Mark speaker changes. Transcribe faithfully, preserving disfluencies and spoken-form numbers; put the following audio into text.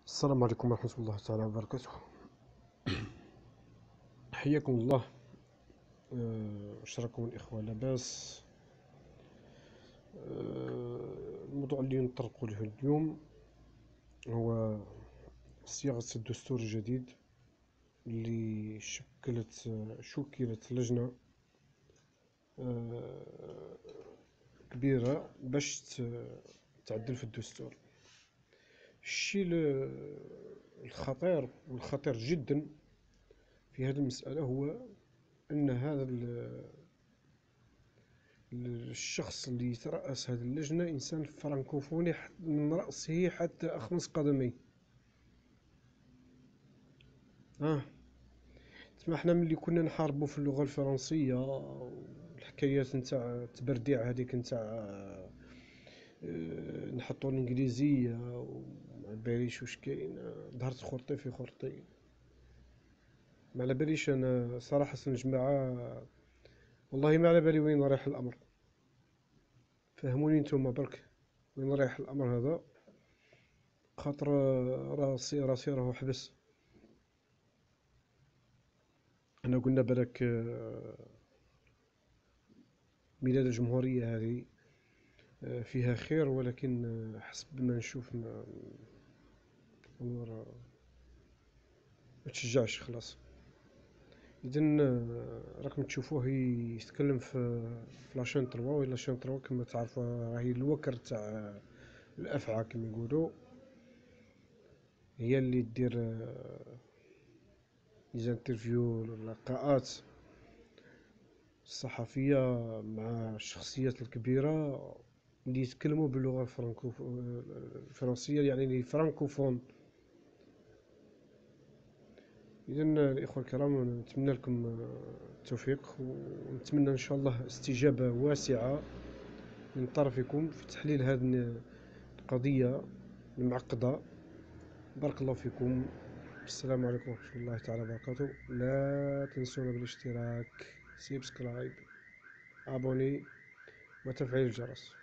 Speaker 1: السلام عليكم ورحمة الله تعالى وبركاته. حياكم الله. آه، أشراكم الإخوة لاباس. آه، الموضوع اللي نطرق له اليوم هو صياغة الدستور الجديد اللي شكلت شكلت لجنة آه، كبيرة باش ت- تعدل في الدستور. الشيء ال- الخطير والخطير جدا في هذه المسألة هو أن هذا ال- الشخص اللي يترأس هذه اللجنة إنسان فرنكوفوني من رأسه حتى أخمص قدميه. آه تسمى حنا ملي كنا نحاربو في اللغة الفرنسية والحكايات نتاع التبرديع هذيك نتاع آه، نحطو الإنجليزية وما باليش واش كاين. آه، ظهرت خرطي في خرطي. ما على باليش أنا صراحة الجماعة، والله ما على بالي وين رايح الأمر. فهموني نتوما برك وين رايح الأمر هذا، خاطر آه، راسي راسي راهو حبس. احنا قلنا بالك آه، ميلاد الجمهورية هذه آه، فيها خير، ولكن آه، حسب ما نشوف ما الأمور ما تشجعش خلاص. إذا راكم تشوفوه يتكلم في في لاشين تروا، ولا لاشين تروا كما تعرفوا راهي الوكر تاع الأفعى كما يقولوا. هي اللي دير آه، ليزانترفيو اللقاءات الصحفية مع الشخصيات الكبيرة اللي يتكلموا باللغة الفرنكو الفرنسية، يعني اللي فرانكوفون. إذا الإخوة الكرام نتمنى لكم التوفيق، ونتمنى إن شاء الله استجابة واسعة من طرفكم في تحليل هذه القضية المعقدة. بارك الله فيكم. السلام عليكم ورحمة الله تعالى وبركاته. لا تنسونا بالاشتراك، سبسكرايب، أبوني وتفعيل الجرس.